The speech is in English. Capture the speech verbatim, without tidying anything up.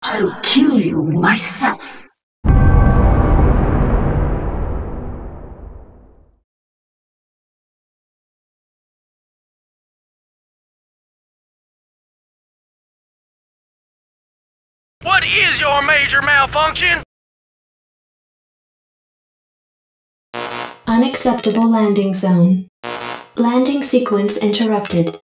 I'll kill you myself. What is your major malfunction? Unacceptable landing zone. Landing sequence interrupted.